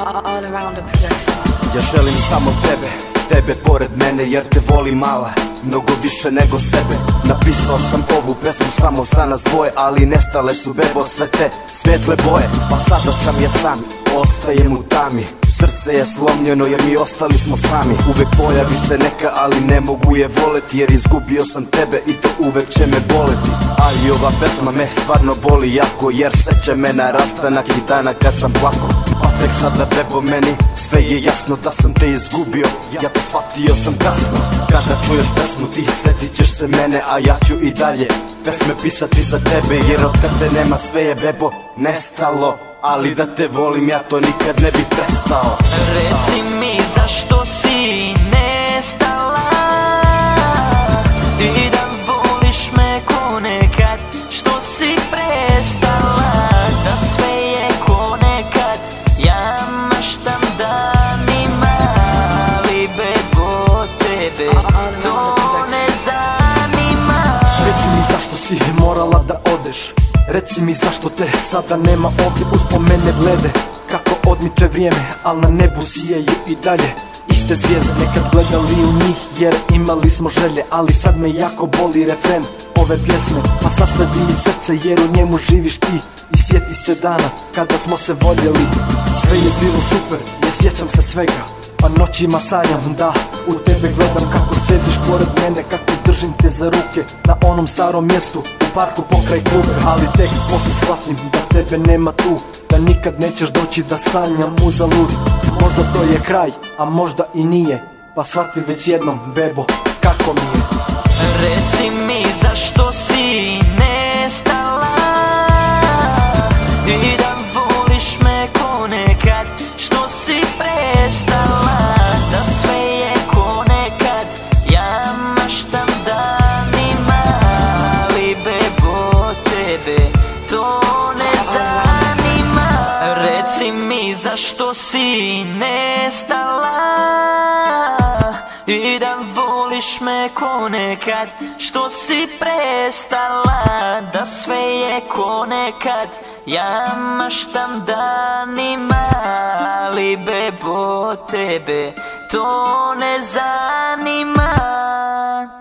All Around the Production. Ja želim samo tebe, tebe pored mene, jer te volim mala, mnogo više nego sebe. Napisao sam ovu pesmu samo za nas dvoje, ali nestale su bebo sve te svijetle boje. Pa sada sam ja sam, ostajem u tami, srce je slomljeno jer mi ostali smo sami. Uvek pojavi se neka, ali ne mogu je voleti, jer izgubio sam tebe i to uvek će me boleti. Ali ova pesma me stvarno boli jako, jer seća me na rastanak i dana kad sam plako. Pa tek sada bebo meni sve je jasno da sam te izgubio, ja to shvatio sam kasno. Kada čuješ pesmu ti setit ćeš se mene, a ja ću i dalje pesme pisati za tebe, jer od tebe nema sve je bebo nestalo. Ali da te volim ja to nikad ne bi prestao. Reci mi zašto si nestala i da voliš me ko nekad, što si prestala, da sve je ko nekad. Ja maštam danima, ali bebo tebe to ne zanima. Reci mi zašto si morala da odeš, reci mi zašto te sada nema ovdje. Uspomene blede kako odmiče vrijeme, al na nebu sijaju i dalje iste zvijezde. Nekad gledali u njih jer imali smo želje, ali sad me jako boli refren ove pjesme. Pa sastavi mi srce jer u njemu živiš ti, i sjeti se dana kada smo se voljeli. Sve je bilo super, ja sjećam se svega, pa noćima sanjam da u tebe gledam, kako sediš pored mene, kako držim te za ruke na onom starom mjestu u parku pokraj kluba. Ali tek posle shvatim da tebe nema tu, da nikad nećeš doći, da sanjam uzalud. Možda to je kraj, a možda i nije, pa shvati već jednom bebo kako mi je. Reci mi zašto si nestala i da voliš me ko nekad, što si prestala, da sve je ko nekad. Ja maštam danima, ali bebo tebe to ne zanima. Reci mi zašto si nestala i da voliš me ko nekad, što si prestala, da sve je ko nekad. Ja maštam danima, ali bebo tebe to ne zanima.